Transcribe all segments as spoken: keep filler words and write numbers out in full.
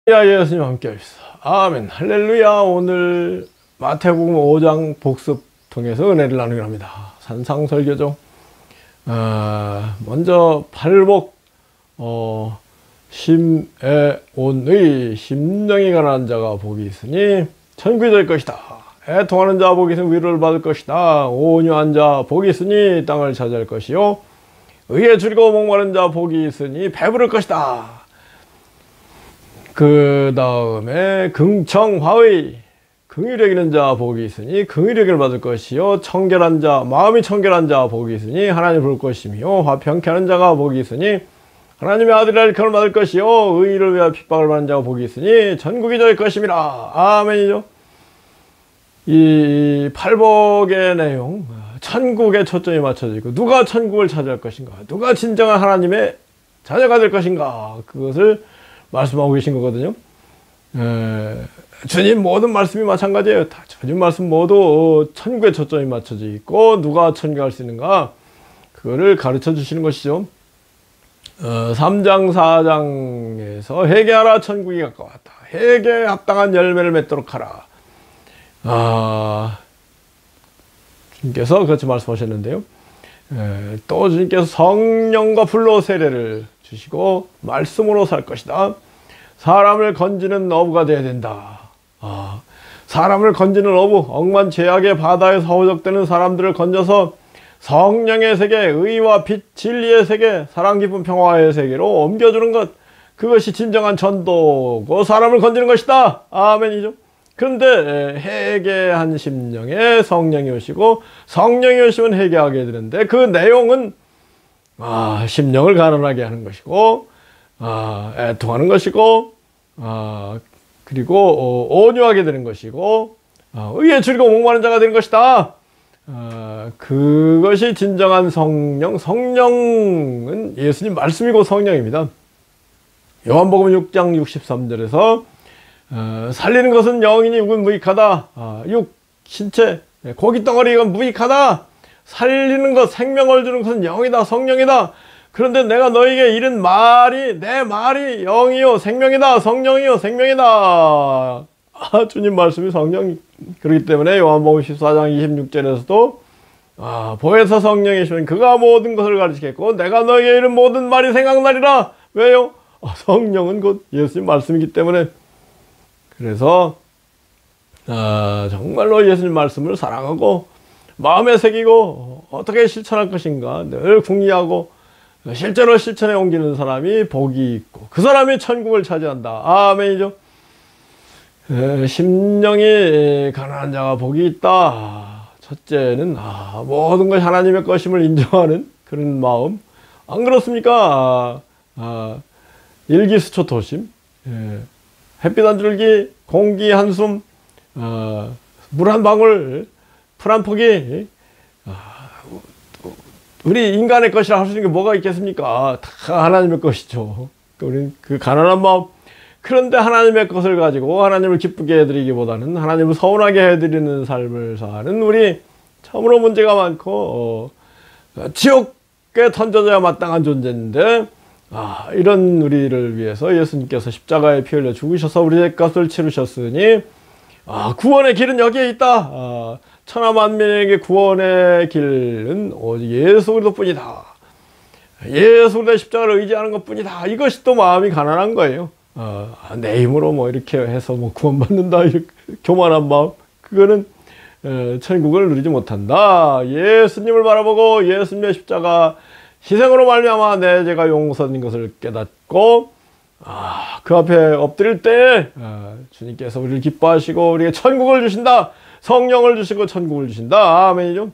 야, 예수님 함께 하시소. 아멘. 할렐루야. 오늘 마태복음 오 장 복습 통해서 은혜를 나누기로 합니다. 산상설교죠. 아, 먼저 팔복 어, 심애온의 심령이 가난한 자가 복이 있으니 천국이 될 것이다. 애통하는 자 복이 있으니 위로를 받을 것이다. 온유한 자 복이 있으니 땅을 차지할 것이요 의에 줄이고 목마른 자 복이 있으니 배부를 것이다. 그 다음에 긍정화의 긍휼히 여기는 자 복이 있으니 긍휼히 여김을 받을 것이요 청결한 자 마음이 청결한 자 복이 있으니 하나님 부를 것이며 화평케 하는 자가 복이 있으니 하나님의 아들이라 일컬음을 받을 것이요 의를 위하여 핍박을 받는 자가 복이 있으니 천국이 될 것임이라. 아멘이죠. 이 팔복의 내용, 천국에 초점이 맞춰져 있고 누가 천국을 차지할 것인가, 누가 진정한 하나님의 자녀가 될 것인가, 그것을 말씀하고 계신 거거든요. 에, 주님 모든 말씀이 마찬가지예요. 다 주님 말씀 모두 천국에 초점이 맞춰져 있고 누가 천국에 갈 수 있는가, 그거를 가르쳐 주시는 것이죠. 어, 삼 장 사 장에서 회개하라 천국이 가까웠다. 회개에 합당한 열매를 맺도록 하라. 아, 주님께서 그렇게 말씀하셨는데요. 에, 또 주님께서 성령과 불로 세례를 주시고 말씀으로 살 것이다. 사람을 건지는 어부가 되어야 된다. 아, 사람을 건지는 어부, 억만 죄악의 바다에서 허우적대는 사람들을 건져서 성령의 세계, 의와 빛, 진리의 세계, 사랑, 기쁨, 평화의 세계로 옮겨주는 것, 그것이 진정한 전도고 사람을 건지는 것이다. 아멘이죠. 그런데 회개한 심령에 성령이 오시고 성령이 오시면 회개하게 되는데 그 내용은 아, 심령을 가난하게 하는 것이고 아, 애통하는 것이고 아, 그리고 어, 온유하게 되는 것이고 아, 의에 줄이고 목마른 자가 되는 것이다. 아, 그것이 진정한 성령. 성령은 예수님 말씀이고 성령입니다. 요한복음 육 장 육십삼 절에서 어, 살리는 것은 영이니 육은 무익하다. 아, 육, 신체, 고기 덩어리가 무익하다. 살리는 것, 생명을 주는 것은 영이다, 성령이다. 그런데 내가 너에게 이른 말이, 내 말이 영이요 생명이다, 성령이요 생명이다. 아, 주님 말씀이 성령. 그렇기 때문에 요한복음 십사 장 이십육 절에서도 아, 보혜사 성령이시면 그가 모든 것을 가르치겠고 내가 너에게 이른 모든 말이 생각나리라. 왜요? 아, 성령은 곧 예수님 말씀이기 때문에. 그래서 아, 정말로 예수님 말씀을 사랑하고 마음에 새기고 어떻게 실천할 것인가 늘 궁리하고 실제로 실천에 옮기는 사람이 복이 있고 그 사람이 천국을 차지한다. 아멘이죠. 에, 심령이 가난한 자가 복이 있다. 첫째는 아, 모든 것이 하나님의 것임을 인정하는 그런 마음. 안 그렇습니까? 아, 아, 일기수초토심, 예, 햇빛 한 줄기, 공기 한숨, 어, 물 한 방울, 풀 한 포기, 아, 우리 인간의 것이라 할 수 있는 게 뭐가 있겠습니까? 다 하나님의 것이죠. 우리 그 가난한 마음. 그런데 하나님의 것을 가지고 하나님을 기쁘게 해드리기보다는 하나님을 서운하게 해드리는 삶을 사는 우리 참으로 문제가 많고 어, 지옥에 던져져야 마땅한 존재인데 아, 이런 우리를 위해서 예수님께서 십자가에 피 흘려 죽으셔서 우리의 값을 치르셨으니 아, 구원의 길은 여기에 있다. 아, 천하 만민에게 구원의 길은 오직 예수 그리스도 뿐이다. 예수 그리스도의 십자가를 의지하는 것 뿐이다. 이것이 또 마음이 가난한 거예요. 아, 내 힘으로 뭐 이렇게 해서 뭐 구원받는다. 이렇게 교만한 마음. 그거는 에, 천국을 누리지 못한다. 예수님을 바라보고 예수님의 십자가 희생으로 말미암아 내 죄가 용서된 것을 깨닫고 아, 그 앞에 엎드릴 때 아, 주님께서 우리를 기뻐하시고 우리에게 천국을 주신다. 성령을 주시고 천국을 주신다. 아멘이죠.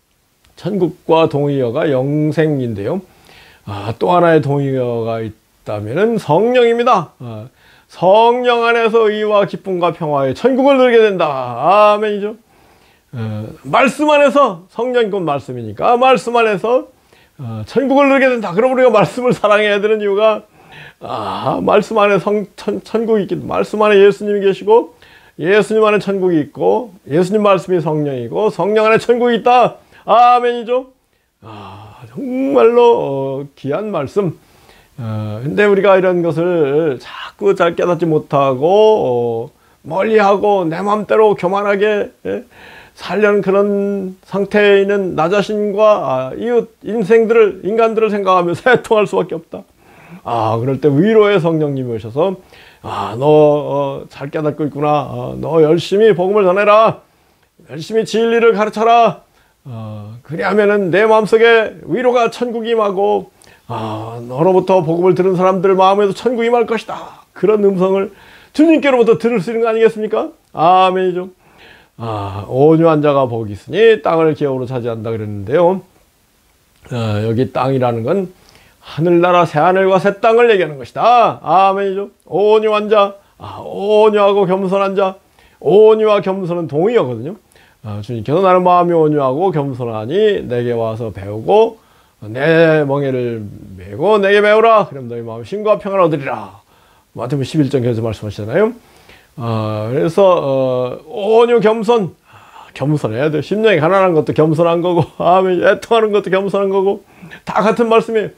천국과 동의어가 영생인데요. 아, 또 하나의 동의어가 있다면은 성령입니다. 아, 성령 안에서 의와 기쁨과 평화의 천국을 누리게 된다. 아멘이죠. 어, 말씀 안에서 성령이 곧 말씀이니까 말씀 안에서 어, 천국을 누리게 된다. 그럼 우리가 말씀을 사랑해야 되는 이유가 아, 말씀 안에 성, 천, 천국이 있기 때문에 말씀 안에 예수님이 계시고 예수님 안에 천국이 있고 예수님 말씀이 성령이고 성령 안에 천국이 있다. 아멘이죠. 아, 정말로 어, 귀한 말씀. 어, 근데 우리가 이런 것을 자꾸 잘 깨닫지 못하고 어, 멀리하고 내 맘대로 교만하게 예? 살려는 그런 상태에 있는 나 자신과 아, 이웃 인생들을 인간들을 생각하면서 애통할 수밖에 없다. 아, 그럴 때 위로의 성령님이 오셔서 아, 너 잘 어, 깨닫고 있구나. 어, 너 열심히 복음을 전해라. 열심히 진리를 가르쳐라. 어, 그리하면은 내 마음속에 위로가 천국이 임하고 아, 너로부터 복음을 들은 사람들 마음에도 천국이 임할 것이다. 그런 음성을 주님께로부터 들을 수 있는 거 아니겠습니까? 아멘이죠. 아, 온유한 자가 복이 있으니 땅을 기업으로 차지한다 그랬는데요. 어, 여기 땅이라는 건 하늘나라 새하늘과 새 땅을 얘기하는 것이다. 아멘이죠. 온유한 자, 아, 온유하고 겸손한 자. 온유와 겸손은 동의어거든요. 아, 주님께서 나는 마음이 온유하고 겸손하니 내게 와서 배우고 내 멍에를 메고 내게 배우라. 그럼 너희 마음 신과 평안을 얻으리라. 마태복음 십일 장 계속 말씀하시잖아요. 아, 그래서 어, 온유 겸손, 아, 겸손해야 돼요. 심령이 가난한 것도 겸손한 거고, 아멘, 애통하는 것도 겸손한 거고, 다 같은 말씀이에요.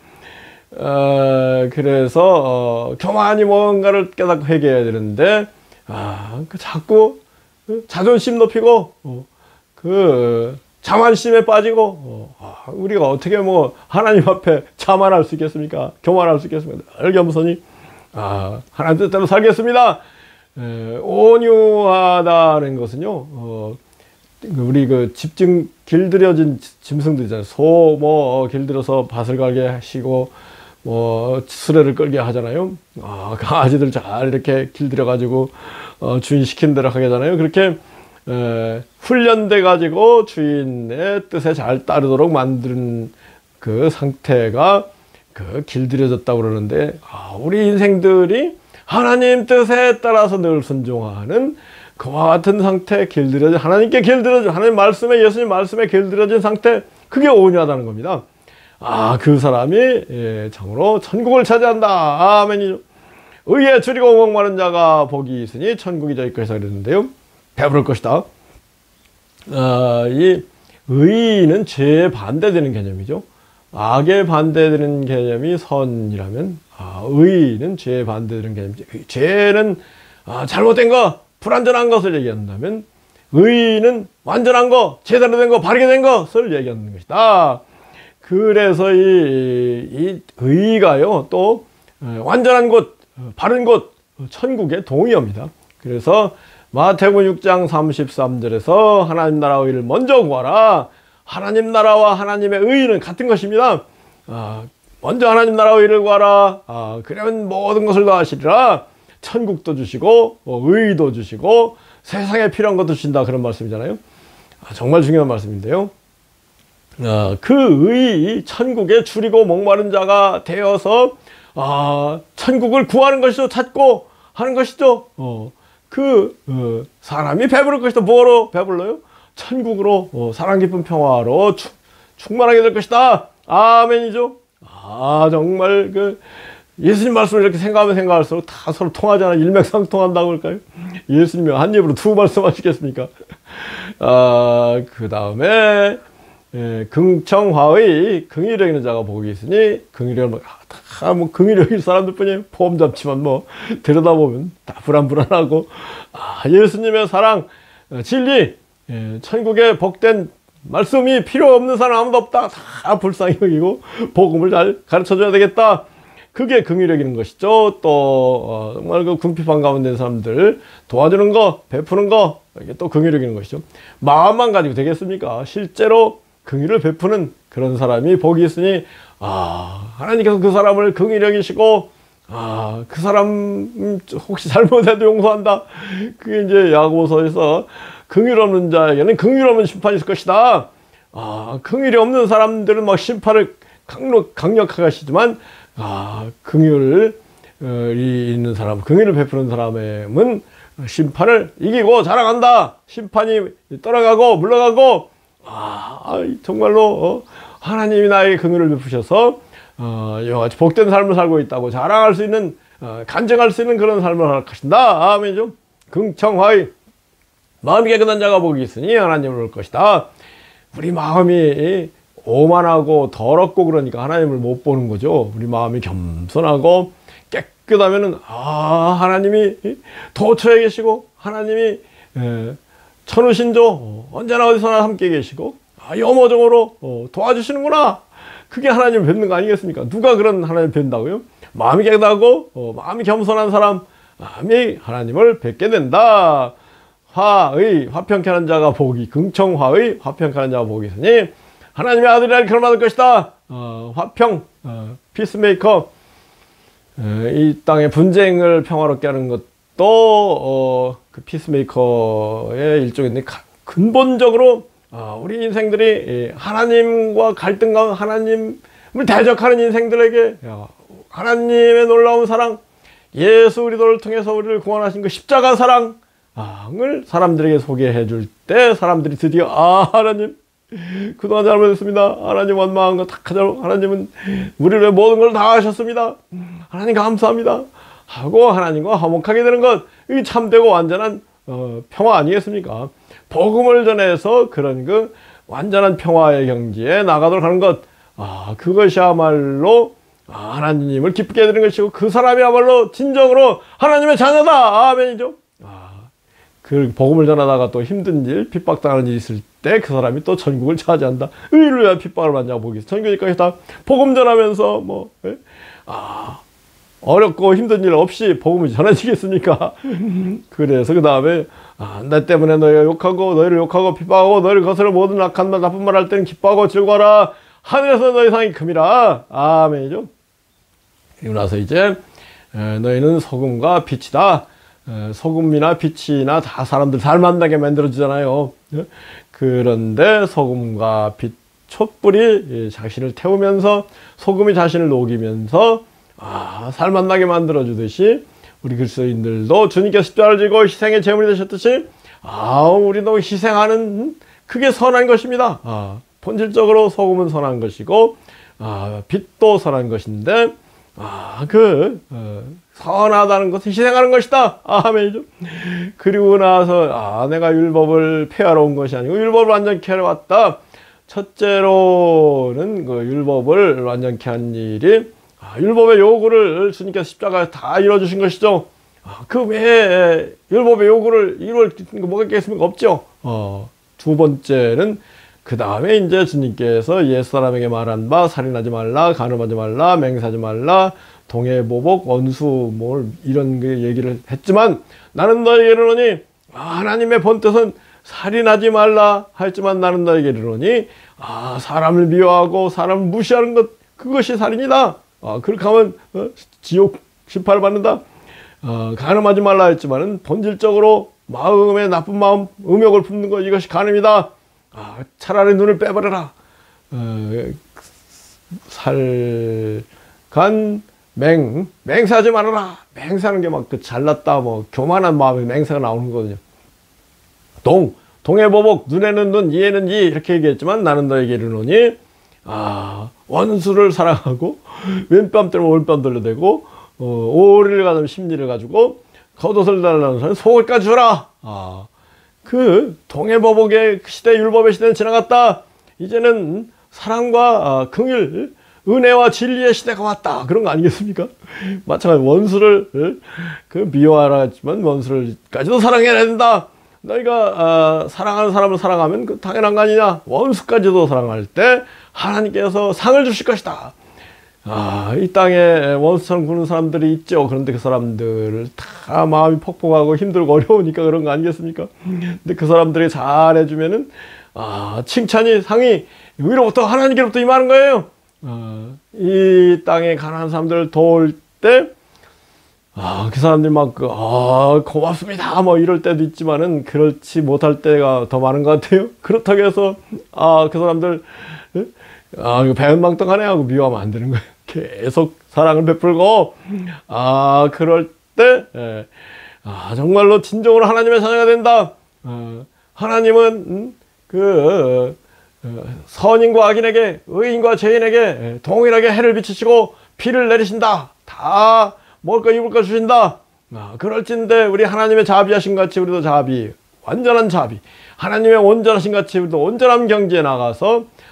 어, 그래서 어, 교만히 뭔가를 깨닫고 회개해야 되는데, 아, 그 자꾸 그 자존심 높이고, 어, 그 자만심에 빠지고, 어, 아, 우리가 어떻게 뭐 하나님 앞에 자만할 수 있겠습니까? 교만할 수 있겠습니까? 늘 겸손히, 아, 하나님 뜻대로 살겠습니다. 에, 온유하다는 것은요, 어, 우리 그 집중 길들여진 짐승들 있잖아요. 소 뭐 길들여서 밭을 갈게 하시고 뭐 수레를 끌게 하잖아요. 아, 강아지들 잘 이렇게 길들여 가지고 어, 주인 시킨 대로 하게 하잖아요. 그렇게 에, 훈련돼 가지고 주인의 뜻에 잘 따르도록 만든 그 상태가 그 길들여졌다고 그러는데, 아, 우리 인생들이 하나님 뜻에 따라서 늘 순종하는 그와 같은 상태, 길들여진, 하나님께 길들여진, 하나님 말씀에, 예수님 말씀에 길들여진 상태, 그게 온유하다는 겁니다. 아, 그 사람이 예, 참으로 천국을 차지한다. 아멘이죠. 의에 줄이고 목마른 자가 복이 있으니 천국이 저희 것이다 그랬는데요. 배부를 것이다. 아, 이 의는 죄에 반대되는 개념이죠. 악에 반대되는 개념이 선이라면, 아, 의는 죄에 반대되는 개념이죠. 죄는 아, 잘못된 거, 불완전한 것을 얘기한다면, 의는 완전한 거, 제대로 된 거, 바르게 된 것을 얘기하는 것이다. 그래서 이, 이 의가요, 또 완전한 곳, 바른 곳, 천국의 동의어입니다. 그래서 마태복음 육 장 삼십삼 절에서 하나님 나라 의를 먼저 구하라. 하나님 나라와 하나님의 의는 같은 것입니다. 아, 먼저 하나님 나라 의를 구하라. 아, 그러면 모든 것을 다 하시리라. 천국도 주시고 어, 의도 주시고 세상에 필요한 것도 주신다, 그런 말씀이잖아요. 아, 정말 중요한 말씀인데요. 아, 그 의, 천국에 줄이고 목마른 자가 되어서 아, 천국을 구하는 것이죠. 찾고 하는 것이죠. 어, 그 어, 사람이 배부를 것이다. 뭐로 배불러요? 천국으로, 어, 사랑 깊은 평화로 추, 충만하게 될 것이다. 아멘이죠. 아, 정말 그 예수님 말씀을 이렇게 생각하면 생각할수록 다 서로 통하잖아. 일맥상통한다고 할까요? 예수님이 한 입으로 두 말씀 하시겠습니까? 아, 그 다음에 예, 긍청화의 긍휼히 여기는 자가 복이 있으니, 긍휼히 뭐, 다 뭐 긍휼히 여길 사람들 뿐이에요. 폼 잡지만 뭐 들여다보면 다 불안불안하고, 아, 예수님의 사랑, 진리, 예, 천국의 복된 말씀이 필요 없는 사람 아무도 없다. 다 불쌍히 여기고 복음을 잘 가르쳐줘야 되겠다. 그게 긍휼히 여기는 것이죠. 또 어, 정말 그 궁핍한 가운데 있는 사람들 도와주는 거, 베푸는 거, 이게 또 긍휼히 여기는 것이죠. 마음만 가지고 되겠습니까? 실제로 긍휼을 베푸는 그런 사람이 복이 있으니, 아, 하나님께서 그 사람을 긍휼히 여기시고, 아, 그 사람 혹시 잘못해도 용서한다. 그게 이제 야고보서에서 긍휼 없는 자에게는 긍휼 없는 심판이 있을 것이다. 아, 긍휼이 없는 사람들은 막 심판을 강력, 강력하게 하시지만, 아, 긍휼이 있는 사람, 긍휼을 베푸는 사람은 심판을 이기고 자라간다. 심판이 떠나가고 물러가고, 아, 정말로 어, 하나님이 나에게 긍휼을 베푸셔서 어, 이와같이 복된 삶을 살고 있다고 자랑할 수 있는, 어, 간증할 수 있는 그런 삶을 하신다. 아멘이죠. 긍청화의 마음이 깨끗한 자가 복이 있으니 하나님을 볼 것이다. 우리 마음이 오만하고 더럽고 그러니까 하나님을 못 보는 거죠. 우리 마음이 겸손하고 깨끗하면은 아 하나님이 도처에 계시고 하나님이 에, 천우신조 언제나 어디서나 함께 계시고 아, 염호정으로 어, 도와주시는구나. 그게 하나님을 뵙는 거 아니겠습니까? 누가 그런 하나님을 뵙는다고요? 마음이 깨끗하고 어, 마음이 겸손한 사람 마음이 하나님을 뵙게 된다. 화의 화평케 하는 자가 복이 긍청화의 화평케 하는 자가 복이 있으니 하나님의 아들이라 결혼받을 것이다. 어, 화평 어, 피스메이커 어, 이 땅의 분쟁을 평화롭게 하는 것도 어, 그 피스메이커의 일종인데 근본적으로 어, 우리 인생들이 하나님과 갈등과 하나님을 대적하는 인생들에게 하나님의 놀라운 사랑 예수 그리스도를 통해서 우리를 구원하신 그 십자가 사랑을 사람들에게 소개해 줄 때 사람들이 드디어 아 하나님 그동안 잘못했습니다. 하나님 원망한 거 다 가져 하나님은 우리를 위해 모든 걸 다 하셨습니다. 하나님 감사합니다 하고 하나님과 화목하게 되는 것 이 참되고 완전한 어, 평화 아니겠습니까? 복음을 전해서 그런 그 완전한 평화의 경지에 나가도록 하는 것 아, 그것이야말로 아, 하나님을 기쁘게 해드리는 것이고 그 사람이야말로 진정으로 하나님의 자녀다. 아멘이죠. 아, 그 복음을 전하다가 또 힘든 일, 핍박당하는 일이 있을 때 그 사람이 또 전국을 차지한다. 의를 위한 핍박을 받냐고 보기. 전국까지 다 복음 전하면서 뭐 예? 아, 어렵고 힘든 일 없이 복음이 전해지겠습니까? 그래서 그 다음에 아, 나 때문에 너희가 욕하고 너희를 욕하고 핍박하고 너희를 거스려 모든 악한 말 나쁜 말 할 때는 기뻐하고 즐거워라. 하늘에서 너희 상이 큼이라. 아멘이죠. 그리고 나서 이제 에, 너희는 소금과 빛이다. 에, 소금이나 빛이나 다 사람들 잘 만나게 만들어주잖아요. 예? 그런데 소금과 빛 촛불이 예, 자신을 태우면서 소금이 자신을 녹이면서 아, 살 만나게 만들어주듯이 우리 그리스도인들도 주님께서 십자가를 지고 희생의 제물이 되셨듯이 아, 우리도 희생하는 그게 선한 것입니다. 아, 본질적으로 소금은 선한 것이고 아, 빛도 선한 것인데 아, 그 어, 선하다는 것은 희생하는 것이다. 아멘이죠. 그리고 나서 아, 내가 율법을 폐하러 온 것이 아니고 율법을 완전케 하러 왔다. 첫째로는 그 율법을 완전케 한 일이 아, 율법의 요구를 주님께서 십자가에 다 이루어주신 것이죠. 아, 그 외에 율법의 요구를 이룰 뭐가 있겠습니까? 없죠. 어, 두 번째는 그 다음에 이제 주님께서 옛사람에게 말한 바 살인하지 말라, 간음하지 말라, 맹세하지 말라, 동해보복, 원수 뭐 이런 그 얘기를 했지만 나는 너에게 이르노니 아, 하나님의 본뜻은 살인하지 말라 했지만 나는 너에게 이르노니 아, 사람을 미워하고 사람을 무시하는 것 그것이 살인이다. 아, 그렇게 하면 어, 지옥 심판을 받는다. 어, 간음하지 말라 했지만은 본질적으로 마음에 나쁜 마음, 음욕을 품는 것 이것이 간음이다. 아, 차라리 눈을 빼버려라. 어, 살, 간, 맹, 맹세하지 말아라. 맹세하는 게 막 그 잘났다, 뭐 교만한 마음에 맹세가 나오는 거거든요. 동, 동해보복, 눈에는 눈, 이에는 이 이렇게 얘기했지만 나는 너에게 이르노니 아, 원수를 사랑하고 왼뺨 때문에 오른뺨 돌려대고 어, 오리를 가지고 심리를 가지고 겉옷을 달라는 사람 속을까지 주라. 아, 그 동해보복의 시대 율법의 시대는 지나갔다. 이제는 사랑과 아, 긍휼 은혜와 진리의 시대가 왔다. 그런 거 아니겠습니까? 마찬가지 원수를 그 미워하라 했지만 원수를까지도 사랑해야 된다. 너희가 아, 사랑하는 사람을 사랑하면 그 당연한 거 아니냐. 원수까지도 사랑할 때 하나님께서 상을 주실 것이다. 아, 이 땅에 원수처럼 구는 사람들이 있죠. 그런데 그 사람들을 다 마음이 폭폭하고 힘들고 어려우니까 그런 거 아니겠습니까? 근데 그 사람들이 잘 해주면은 아, 칭찬이 상이 위로부터 하나님께로부터 임하는 거예요. 아, 이 땅에 가난한 사람들을 도울 때 아, 그 사람들 막, 그, 아, 고맙습니다. 뭐 이럴 때도 있지만은 그렇지 못할 때가 더 많은 것 같아요. 그렇다고 해서 아, 그 사람들 아, 이거 배은망덕하네 하고 미워하면 안 되는 거예요. 계속 사랑을 베풀고, 아, 그럴 때, 예, 아, 정말로 진정으로 하나님의 자녀가 된다. 어, 하나님은, 음, 그, 어, 선인과 악인에게, 의인과 죄인에게 예, 동일하게 해를 비치시고, 비를 내리신다. 다 먹을 거 입을 거 주신다. 아, 그럴진데, 우리 하나님의 자비하신 같이 우리도 자비, 완전한 자비, 하나님의 온전하신 같이 우리도 온전한 경지에 나가서,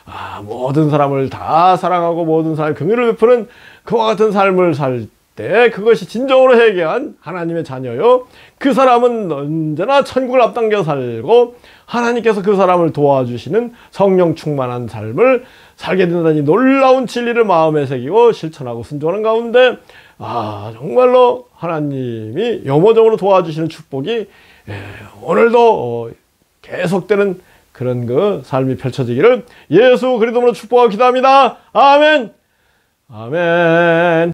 아, 모든 사람을 다 사랑하고 모든 사람의 긍휼을 베푸는 그와 같은 삶을 살 때 그것이 진정으로 회개한 하나님의 자녀요. 그 사람은 언제나 천국을 앞당겨 살고 하나님께서 그 사람을 도와주시는 성령 충만한 삶을 살게 된다니 놀라운 진리를 마음에 새기고 실천하고 순종하는 가운데 아, 정말로 하나님이 영원적으로 도와주시는 축복이 예, 오늘도 어, 계속되는 그런 그 삶이 펼쳐지기를 예수 그리스도로 축복하고 기도합니다. 아멘. 아멘.